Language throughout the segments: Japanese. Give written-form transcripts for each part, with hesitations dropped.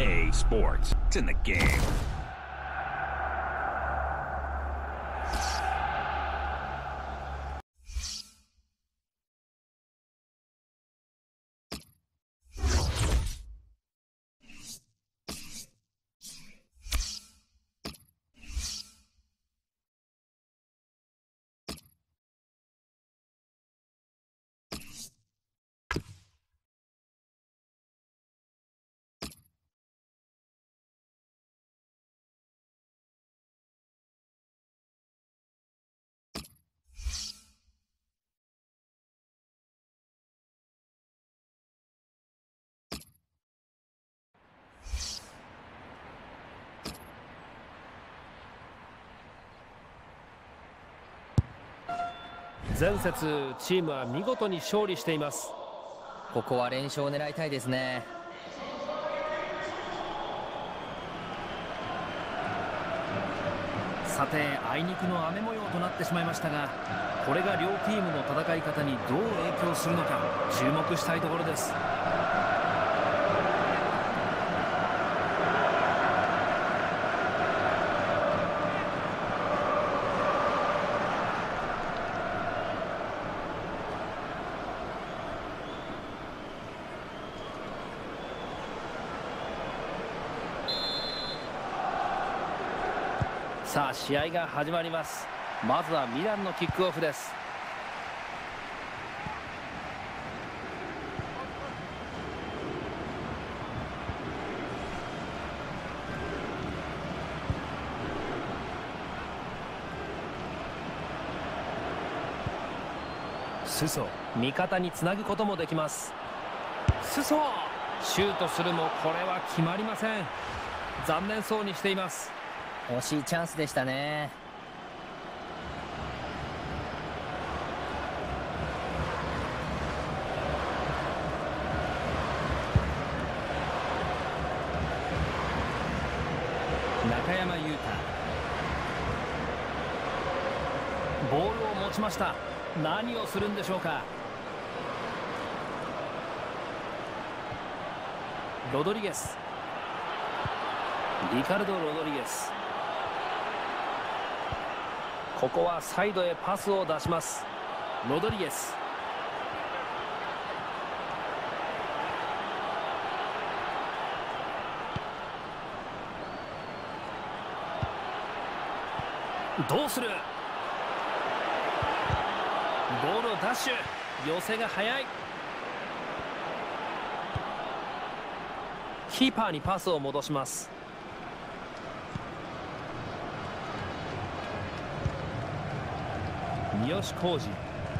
EA Sports. It's in the game. 前節チームは見事に勝利しています。 ここは連勝を狙いたいですね。 さて、あいにくの雨模様となってしまいましたが、これが両チームの戦い方にどう影響するのか注目したいところです。さあ、試合が始まります。まずはミランのキックオフです。スソ、味方につなぐこともできます。スソ、シュートするもこれは決まりません。残念そうにしています。 惜しいチャンスでしたね。 中山雄太、ボールを持ちました。何をするんでしょうか。ロドリゲス、リカルド・ロドリゲス、ここはサイドへパスを出します。ロドリゲス、どうする。ボールをダッシュ、寄せが速い。キーパーにパスを戻します。三好康児、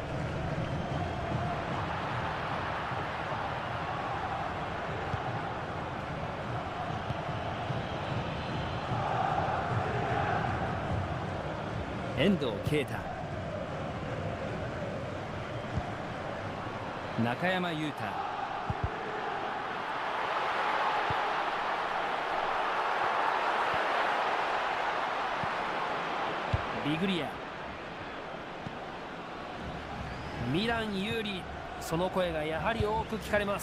遠藤啓太、中山雄太、ビグリア、ミラン有利、その声がやはり多く聞かれます。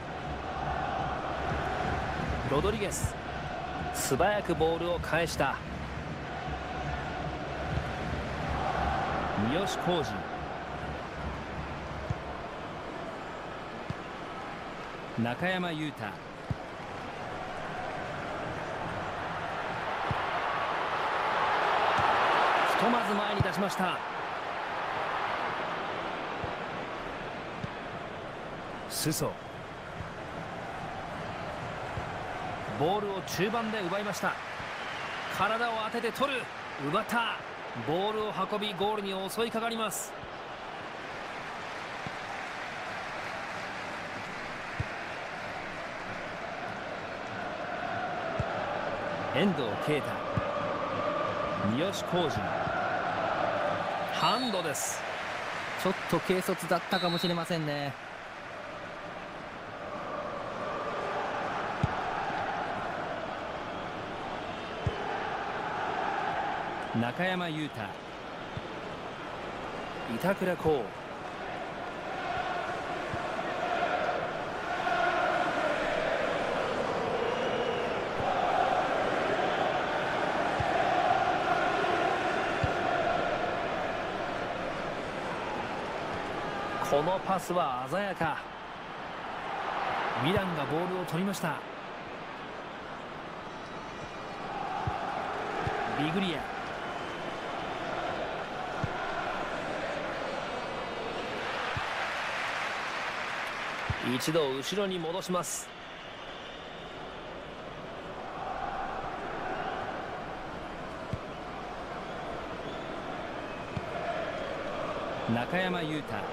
ロドリゲス、素早くボールを返した。三好康児、中山雄太、ひとまず前に出しました。スソ、ボールを中盤で奪いました。体を当てて取る、奪った。ボールを運びゴールに襲いかかります。遠藤啓太、三好康児、ハンドです。 ちょっと軽率だったかもしれませんね。 中山雄太、板倉滉、 このパスは鮮やか。ミランがボールを取りました。ビグリア、一度後ろに戻します。中山雄太、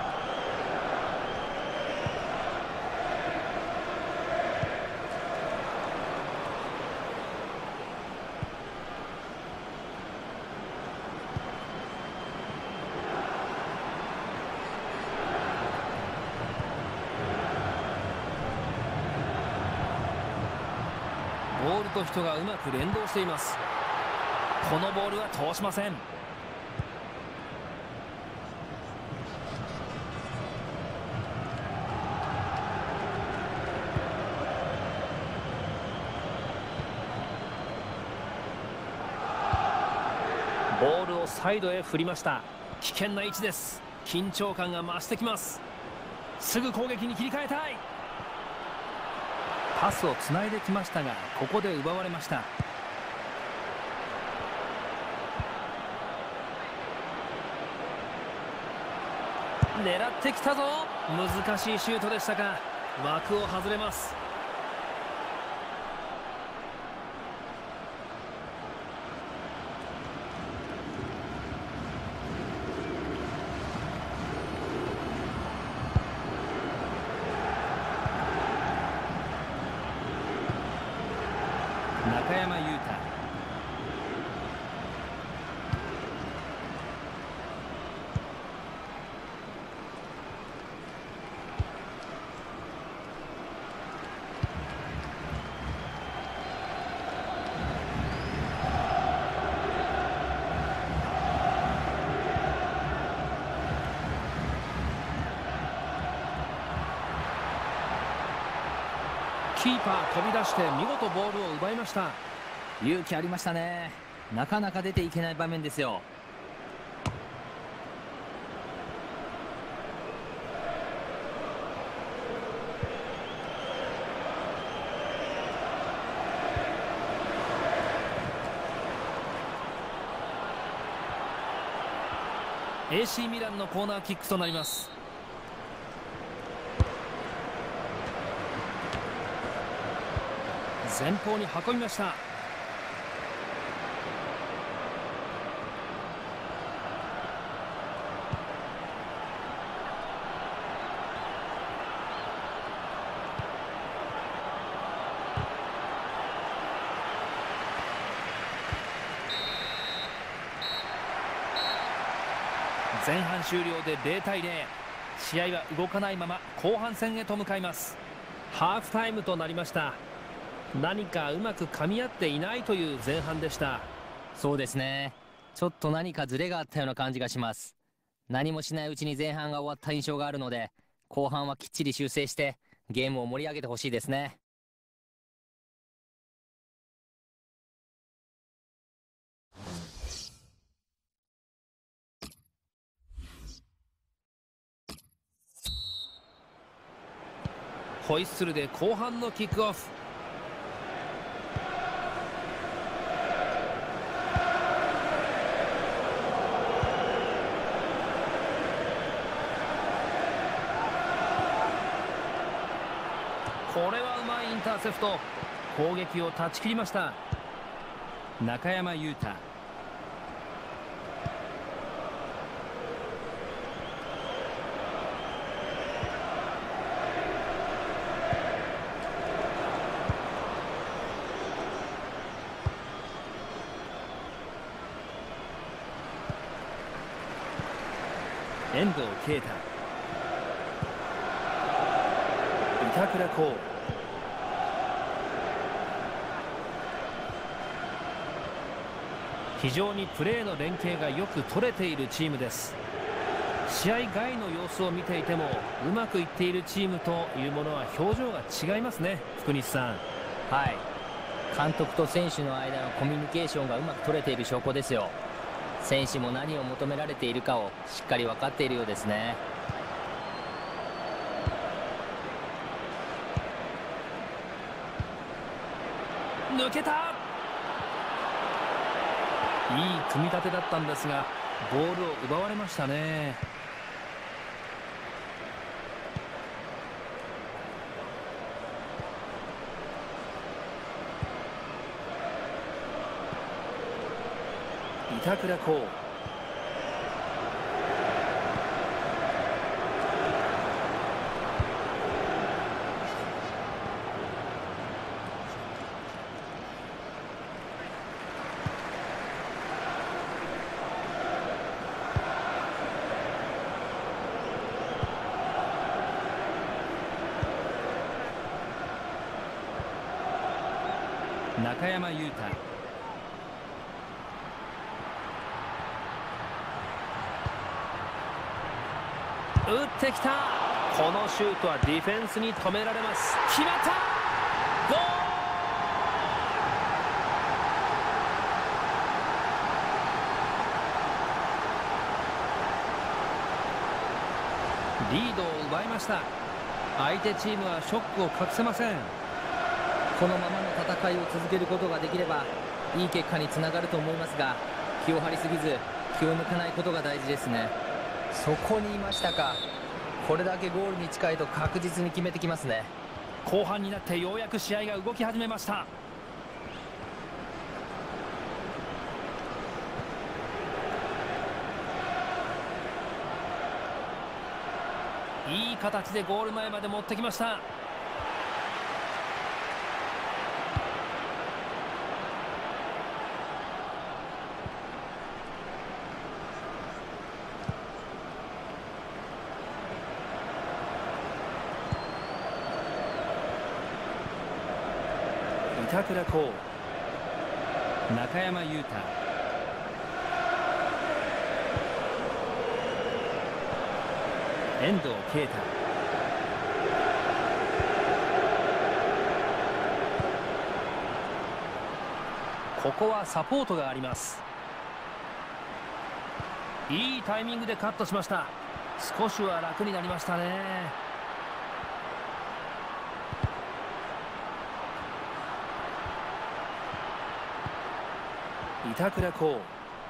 ボールと人がうまく連動しています。このボールは通しません。ボールをサイドへ振りました。危険な位置です。緊張感が増してきます。すぐ攻撃に切り替えたい。パスをつないできましたが、ここで奪われました。狙ってきたぞ。難しいシュートでしたが枠を外れます。中山雄太、キーパー飛び出して見事ボールを奪いました。 勇気ありましたね。なかなか出ていけない場面ですよ。 AC ミランのコーナーキックとなります。前方に運びました。前半終了で0対0、試合は動かないまま後半戦へと向かいます。ハーフタイムとなりました。何かうまく噛み合っていないという前半でした。 そうですね。ちょっと何かズレがあったような感じがします。何もしないうちに前半が終わった印象があるので、後半はきっちり修正してゲームを盛り上げてほしいですね。 ホイッスルで後半のキックオフ。これはうまいインターセプト。攻撃を断ち切りました。中山雄太、遠藤啓太、板倉滉、非常にプレーの連携がよく取れているチームです。試合外の様子を見ていてもうまくいっているチームというものは表情が違いますね、福西さん。 はい、監督と選手の間のコミュニケーションがうまく取れている証拠ですよ。選手も何を求められているかをしっかり分かっているようですね。 抜けた。いい組み立てだったんですがボールを奪われましたね。板倉滉、中山雄太、打ってきた。このシュートはディフェンスに止められます。決まった。ゴール。リードを奪いました。相手チームはショックを隠せません。 このままの戦いを続けることができればいい結果につながると思いますが、気を張りすぎず気を抜かないことが大事ですね。そこにいましたか。これだけゴールに近いと確実に決めてきますね。 後半になってようやく試合が動き始めました。いい形でゴール前まで持ってきました。板倉滉、中山雄太、遠藤啓太、ここはサポートがあります。いいタイミングでカットしました。少しは楽になりましたね。板倉滉、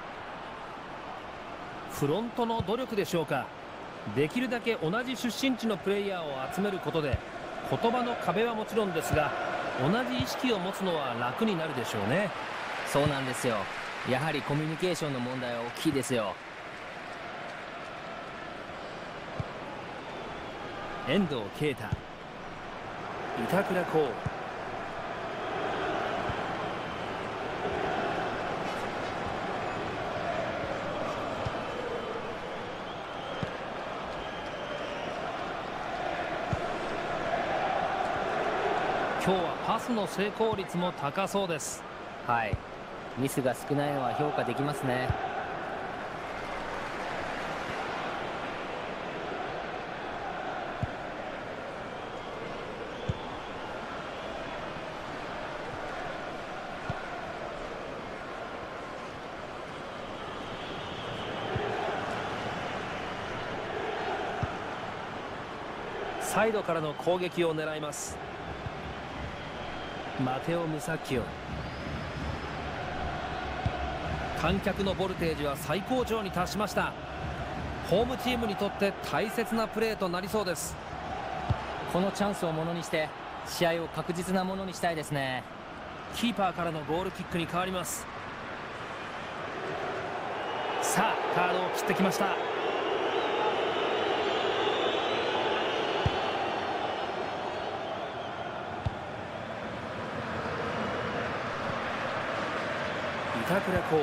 フロントの努力でしょうか。できるだけ同じ出身地のプレイヤーを集めることで言葉の壁はもちろんですが同じ意識を持つのは楽になるでしょうね。 そうなんですよ。やはりコミュニケーションの問題は大きいですよ。 遠藤啓太、板倉滉、今日はパスの成功率も高そうです。 はい、ミスが少ないのは評価できますね。 サイドからの攻撃を狙います。マテオ・ムサキオ、観客のボルテージは最高潮に達しました。ホームチームにとって大切なプレーとなりそうです。 このチャンスをものにして試合を確実なものにしたいですね。 キーパーからのゴールキックに変わります。さあカードを切ってきました。板倉滉、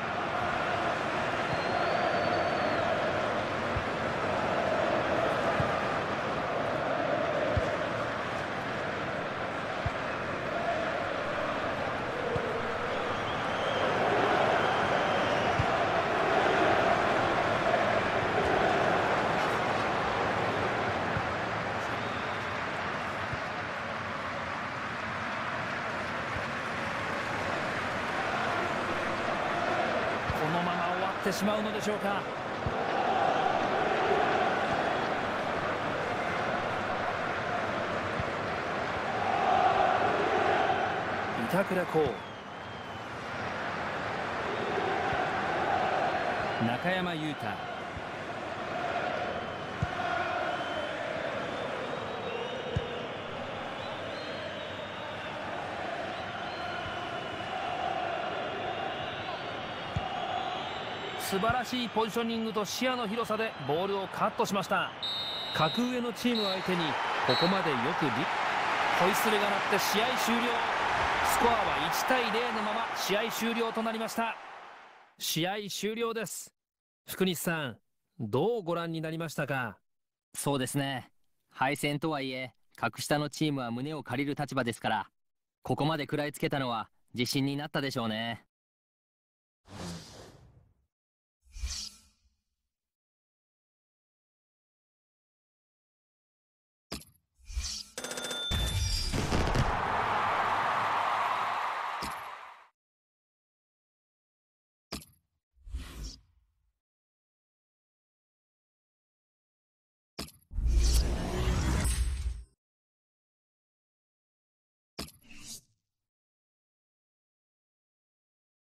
このまま終わってしまうのでしょうか。板板倉滉、中山雄太、素晴らしいポジショニングと視野の広さでボールをカットしました。格上のチーム相手にここまでよくホイッスルが鳴って試合終了。スコアは1対0のまま試合終了となりました。試合終了です。福西さん、どうご覧になりましたか？ そうですね。敗戦とはいえ、格下のチームは胸を借りる立場ですから、ここまで食らいつけたのは自信になったでしょうね。